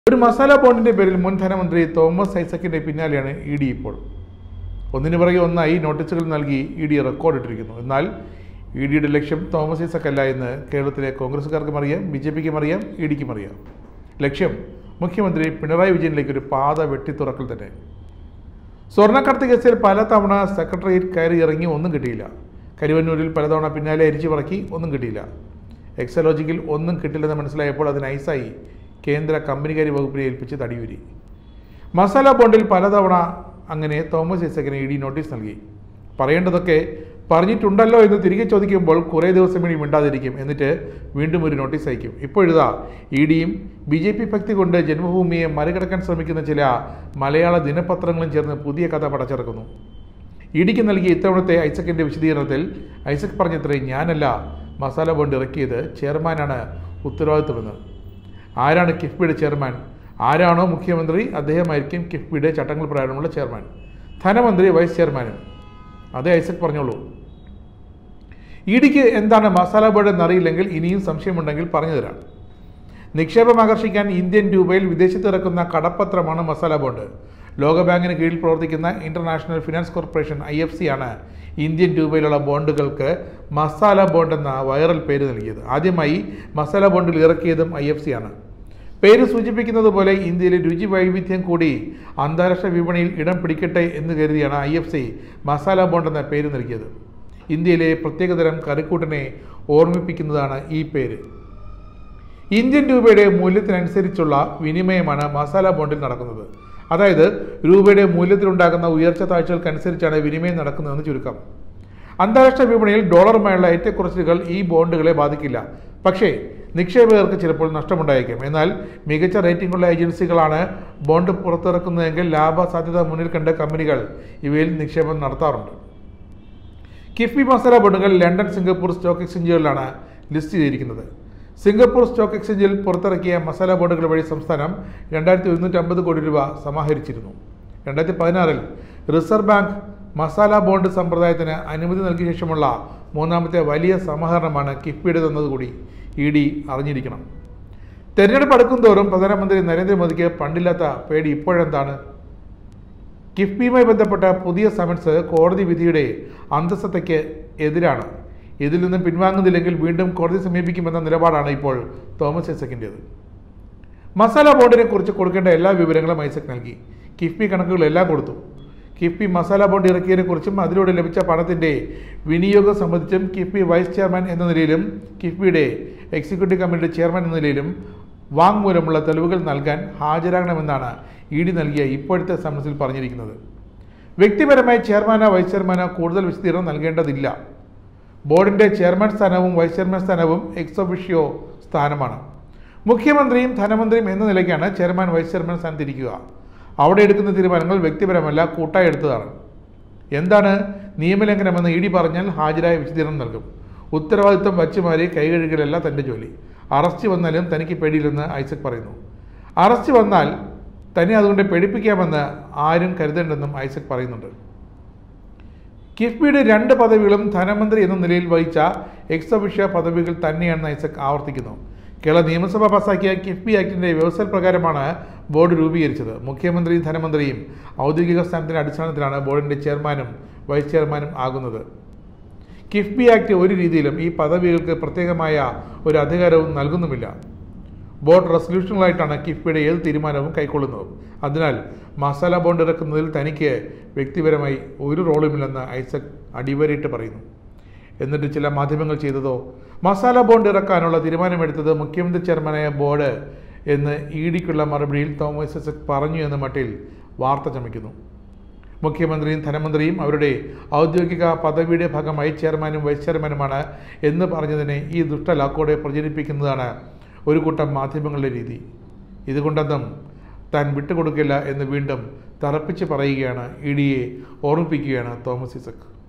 ഒരു മസാല ബോണ്ടിന്റെ പേരിൽ മുൻ ധനമന്ത്രി തോമസ് ഐസക്കിന്റെ പിന്നാലെയാണ് ഇഡി ഇപ്പോൾ. ഒന്നിനു പുറകെ ഒന്നായി നോട്ടീസുകൾ നൽകി ഇഡി റെക്കോർഡിട്ടിരിക്കുന്നു. എന്നാൽ ഇഡിയുടെ ലക്ഷ്യം തോമസ് ഐസക് അല്ല എന്ന് കേരളത്തിലെ കോൺഗ്രസുകാർക്കും അറിയാം, ബിജെപിക്കും അറിയാം, ഇഡിക്കും അറിയാം. ലക്ഷ്യം മുഖ്യമന്ത്രി പിണറായി വിജയനിലേക്ക് ഒരു പാത വെട്ടിത്തുറക്കൽ തന്നെ. സ്വർണ്ണക്കടത്ത് കേസിൽ പലതവണ സെക്രട്ടേറിയറ്റ് കയറി ഇറങ്ങി ഒന്നും കിട്ടിയില്ല. കരുവന്നൂരിൽ പലതവണ പിന്നാലെ അരിച്ചു പറക്കി ഒന്നും കിട്ടിയില്ല. എക്സലോജിക്കിൽ ഒന്നും കിട്ടില്ലെന്ന് മനസ്സിലായപ്പോൾ അതിന് ഐസായി കേന്ദ്ര കമ്പനികാര്യ വകുപ്പിനെ ഏൽപ്പിച്ച് തടിയൂരി. മസാല ബോണ്ടിൽ പലതവണ അങ്ങനെ തോമസ് ഐസക്കിന് ഇഡി നോട്ടീസ് നൽകി. പറയേണ്ടതൊക്കെ പറഞ്ഞിട്ടുണ്ടല്ലോ എന്ന് തിരികെ ചോദിക്കുമ്പോൾ കുറേ ദിവസം ഇനി മിണ്ടാതിരിക്കും, എന്നിട്ട് വീണ്ടും ഒരു നോട്ടീസ് അയക്കും. ഇപ്പോഴിതാ ഇഡിയും ബിജെപി ഭക്തി കൊണ്ട് ജന്മഭൂമിയെ മറികടക്കാൻ ശ്രമിക്കുന്ന ചില മലയാള ദിനപത്രങ്ങളും ചേർന്ന് പുതിയ കഥ പടച്ചിറക്കുന്നു. ഇഡിക്ക് നൽകിയ ഇത്തവണത്തെ ഐസക്കിന്റെ വിശദീകരണത്തിൽ ഐസക് പറഞ്ഞത്രേ, ഞാനല്ല മസാല ബോണ്ട് ഇറക്കിയത്, ചെയർമാനാണ് ഉത്തരവാദിത്വമെന്ന്. ആരാണ് കിഫ്ബിയുടെ ചെയർമാൻ? ആരാണോ മുഖ്യമന്ത്രി അദ്ദേഹമായിരിക്കും കിഫ്ബിയുടെ ചട്ടങ്ങൾ പ്രകാരമുള്ള ചെയർമാൻ. ധനമന്ത്രി വൈസ് ചെയർമാനും. അതേ ഐസക് പറഞ്ഞോളൂ. ഇഡിക്ക് എന്താണ് മസാല ബോണ്ട് എന്നറിയില്ലെങ്കിൽ ഇനിയും സംശയമുണ്ടെങ്കിൽ പറഞ്ഞു തരാം. നിക്ഷേപം ആകർഷിക്കാൻ ഇന്ത്യൻ രൂപയിൽ വിദേശത്ത് ഇറക്കുന്ന കടപ്പത്രമാണ് മസാല ബോണ്ട്. ലോകബാങ്കിന് കീഴിൽ പ്രവർത്തിക്കുന്ന ഇന്റർനാഷണൽ ഫിനാൻസ് കോർപ്പറേഷൻ IFC ആണ് ഇന്ത്യൻ രൂപയിലുള്ള ബോണ്ടുകൾക്ക് മസാല ബോണ്ട് എന്ന വൈറൽ പേര് നൽകിയത്. ആദ്യമായി മസാല ബോണ്ടിൽ ഇറക്കിയതും IFC ആണ്. പേര് സൂചിപ്പിക്കുന്നത് പോലെ ഇന്ത്യയിലെ രുചി വൈവിധ്യം കൂടി അന്താരാഷ്ട്ര വിപണിയിൽ ഇടം പിടിക്കട്ടെ എന്ന് കരുതിയാണ് IFC മസാല ബോണ്ട് എന്ന പേര് നൽകിയത്. ഇന്ത്യയിലെ പ്രത്യേകതരം കറിക്കൂട്ടിനെ ഓർമ്മിപ്പിക്കുന്നതാണ് ഈ പേര്. ഇന്ത്യൻ രൂപയുടെ മൂല്യത്തിനനുസരിച്ചുള്ള വിനിമയമാണ് മസാല ബോണ്ടിൽ നടക്കുന്നത്. അതായത് രൂപയുടെ മൂല്യത്തിലുണ്ടാകുന്ന ഉയർച്ച താഴ്ചകൾക്കനുസരിച്ചാണ് വിനിമയം നടക്കുന്നതെന്ന് ചുരുക്കം. അന്താരാഷ്ട്ര വിപണിയിൽ ഡോളറുമായുള്ള ഏറ്റക്കുറച്ചിലുകൾ ഈ ബോണ്ടുകളെ ബാധിക്കില്ല. പക്ഷേ നിക്ഷേപകർക്ക് ചിലപ്പോൾ നഷ്ടമുണ്ടായേക്കും. എന്നാൽ മികച്ച റേറ്റിംഗുള്ള ഏജൻസികളാണ് ബോണ്ട് പുറത്തിറക്കുന്നതെങ്കിൽ ലാഭസാധ്യത മുന്നിൽ കണ്ട കമ്പനികൾ ഇവയിൽ നിക്ഷേപം നടത്താറുണ്ട്. കിഫ്ബി മസാല ബോണ്ടുകൾ ലണ്ടൻ, സിംഗപ്പൂർ സ്റ്റോക്ക് എക്സ്ചേഞ്ചുകളിലാണ് ലിസ്റ്റ് ചെയ്തിരിക്കുന്നത്. സിംഗപ്പൂർ സ്റ്റോക്ക് എക്സ്ചേഞ്ചിൽ പുറത്തിറക്കിയ മസാല ബോണ്ടുകൾ വഴി സംസ്ഥാനം 2150 കോടി രൂപ സമാഹരിച്ചിരുന്നു. 2016 റിസർവ് ബാങ്ക് മസാല ബോണ്ട് സമ്പ്രദായത്തിന് അനുമതി നൽകിയ ശേഷമുള്ള മൂന്നാമത്തെ വലിയ സമാഹരണമാണ് കിഫ്ബിയുടേതെന്നതുകൂടി ഇഡി അറിഞ്ഞിരിക്കണം. തെരഞ്ഞെടുപ്പ് അടുക്കുംതോറും പ്രധാനമന്ത്രി നരേന്ദ്രമോദിക്ക് പണ്ടില്ലാത്ത പേടി ഇപ്പോഴെന്താണ്? കിഫ്ബിയുമായി ബന്ധപ്പെട്ട പുതിയ സമൻസ് കോടതി വിധിയുടെ അന്തസ്സത്തയ്ക്ക് എതിരാണ്. ഇതിൽ നിന്നും പിൻവാങ്ങുന്നില്ലെങ്കിൽ വീണ്ടും കോടതി സമീപിക്കുമെന്ന നിലപാടാണ് ഇപ്പോൾ തോമസ് ഐസക്കിൻ്റേത്. മസാല ബോണ്ടിനെ കുറിച്ച് കൊടുക്കേണ്ട എല്ലാ വിവരങ്ങളും ഐസക് നൽകി. കിഫ്ബി കണക്കുകളെല്ലാം കൊടുത്തു. കിഫ്ബി മസാല ബോണ്ട് ഇറക്കിയതിനെക്കുറിച്ചും അതിലൂടെ ലഭിച്ച പണത്തിൻ്റെ വിനിയോഗം സംബന്ധിച്ചും കിഫ്ബി വൈസ് ചെയർമാൻ എന്ന നിലയിലും കിഫ്ബിയുടെ എക്സിക്യൂട്ടീവ് കമ്മിറ്റിയുടെ ചെയർമാൻ എന്ന നിലയിലും വാങ്മൂലമുള്ള തെളിവുകൾ നൽകാൻ ഹാജരാകണമെന്നാണ് ഇഡി നൽകിയ ഇപ്പോഴത്തെ സമൻസിൽ പറഞ്ഞിരിക്കുന്നത്. വ്യക്തിപരമായി ചെയർമാനോ വൈസ് ചെയർമാനോ കൂടുതൽ വിശദീകരണം നൽകേണ്ടതില്ല. ബോർഡിൻ്റെ ചെയർമാൻ സ്ഥാനവും വൈസ് ചെയർമാൻ സ്ഥാനവും എക്സ് ഒഫിഷ്യോ സ്ഥാനമാണ്. മുഖ്യമന്ത്രിയും ധനമന്ത്രിയും എന്ന നിലയ്ക്കാണ് ചെയർമാൻ വൈസ് ചെയർമാൻ സ്ഥാനത്തിരിക്കുക. അവിടെ എടുക്കുന്ന തീരുമാനങ്ങൾ വ്യക്തിപരമല്ല, കൂട്ടായി എടുത്തതാണ്. എന്താണ് നിയമലംഘനമെന്ന് ഇഡി പറഞ്ഞാൽ ഹാജരായ വിശദീകരണം നൽകും. ഉത്തരവാദിത്വം വച്ചുമാരി കൈകഴുകലല്ല തൻ്റെ ജോലി. അറസ്റ്റ് വന്നാലും തനിക്ക് പേടിയില്ലെന്ന് ഐസക് പറയുന്നു. അറസ്റ്റ് വന്നാൽ തന്നെ അതുകൊണ്ട് പേടിപ്പിക്കാമെന്ന് ആരും കരുതേണ്ടെന്നും ഐസക് പറയുന്നുണ്ട്. കിഫ്ബിയുടെ 2 പദവികളും ധനമന്ത്രി എന്ന നിലയിൽ വഹിച്ച എക്സ് ഒഫിഷ്യോ പദവികൾ തന്നെയാണെന്ന് ഐസക് ആവർത്തിക്കുന്നു. കേരള നിയമസഭ പാസാക്കിയ കിഫ്ബി ആക്ടിൻ്റെ വ്യവസ്ഥ പ്രകാരമാണ് ബോർഡ് രൂപീകരിച്ചത്. മുഖ്യമന്ത്രിയും ധനമന്ത്രിയും ഔദ്യോഗിക സ്ഥാനത്തിൻ്റെ അടിസ്ഥാനത്തിലാണ് ബോർഡിൻ്റെ ചെയർമാനും വൈസ് ചെയർമാനും ആകുന്നത്. കിഫ്ബി ആക്ട് ഒരു രീതിയിലും ഈ പദവികൾക്ക് പ്രത്യേകമായ ഒരു അധികാരവും നൽകുന്നുമില്ല. ബോർഡ് റെസൊല്യൂഷനുകളായിട്ടാണ് കിഫ്ബിയുടെ ഏത് തീരുമാനവും കൈക്കൊള്ളുന്നത്. അതിനാൽ മസാല ബോണ്ട് ഇറക്കുന്നതിൽ തനിക്ക് വ്യക്തിപരമായി ഒരു റോളുമില്ലെന്ന് ഐസക് അടിവരയിട്ട് പറയുന്നു. എന്നിട്ട് ചില മാധ്യമങ്ങൾ ചെയ്തതോ? മസാല ബോണ്ട് ഇറക്കാനുള്ള തീരുമാനമെടുത്തത് മുഖ്യമന്ത്രി ചെയർമാനായ ബോർഡ് എന്ന് ഇഡിക്കുള്ള മറുപടിയിൽ തോമസ് ഐസക് പറഞ്ഞു എന്ന മട്ടിൽ വാർത്ത ചമയ്ക്കുന്നു. മുഖ്യമന്ത്രിയും ധനമന്ത്രിയും അവരുടെ ഔദ്യോഗിക പദവിയുടെ ഭാഗമായി ചെയർമാനും വൈസ് ചെയർമാനുമാണ് എന്ന് പറഞ്ഞതിനെ ഈ ദുഷ്ടലാക്കോടെ പ്രചരിപ്പിക്കുന്നതാണ് ഒരു കൂട്ടം മാധ്യമങ്ങളുടെ രീതി. ഇതുകൊണ്ടൊന്നും താൻ വിട്ടുകൊടുക്കില്ല എന്ന് വീണ്ടും തറപ്പിച്ച് പറയുകയാണ്, ഇഡിയെ ഓർമ്മിപ്പിക്കുകയാണ് തോമസ് ഐസക്.